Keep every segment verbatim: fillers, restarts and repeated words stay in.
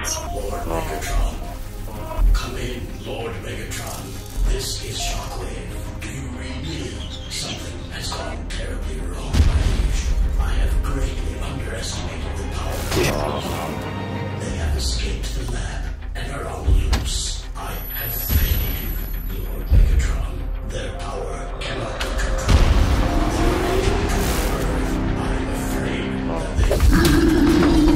Lord Megatron. Come in, Lord Megatron. This is Shockwave. Do you read me? Something has gone terribly wrong, my liege. I have greatly underestimated the power of Megatron. They have escaped the lab and are on loose. I have failed you, Lord Megatron. Their power cannot be controlled. I am afraid that they...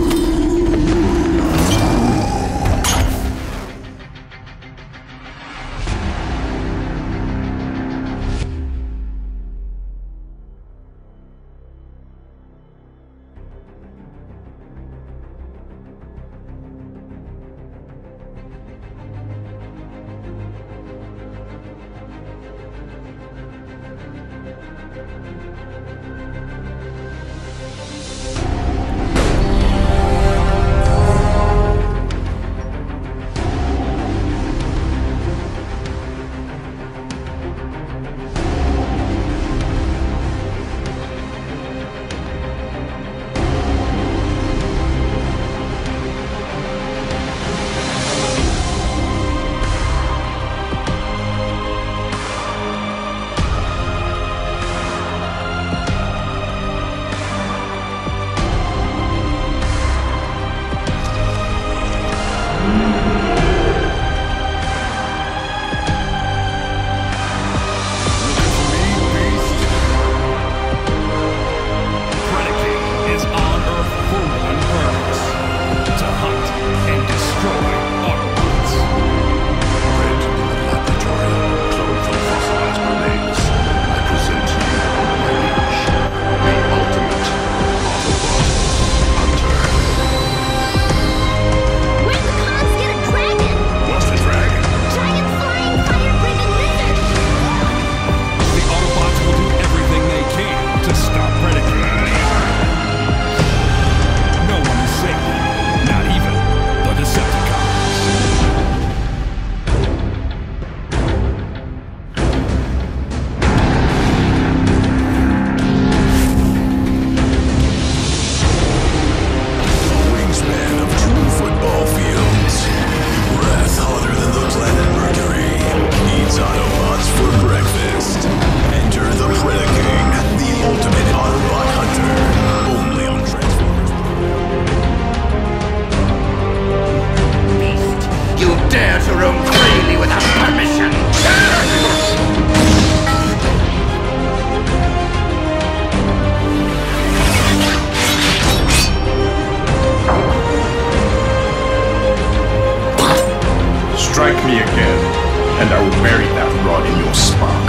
Strike me again, and I will bury that rod in your spark.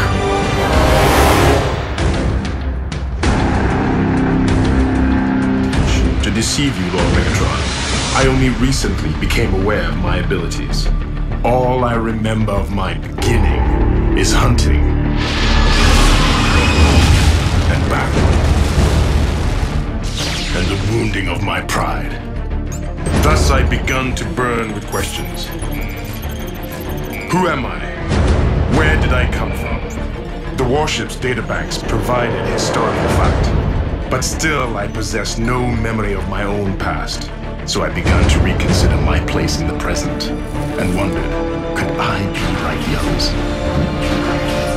To deceive you, Lord Megatron, I only recently became aware of my abilities. All I remember of my beginning is hunting and battle, and the wounding of my pride. Thus I begun to burn with questions. Who am I? Where did I come from? The warship's databanks provided historical fact, but still I possess no memory of my own past. So I began to reconsider my place in the present, and wondered, could I be like the others?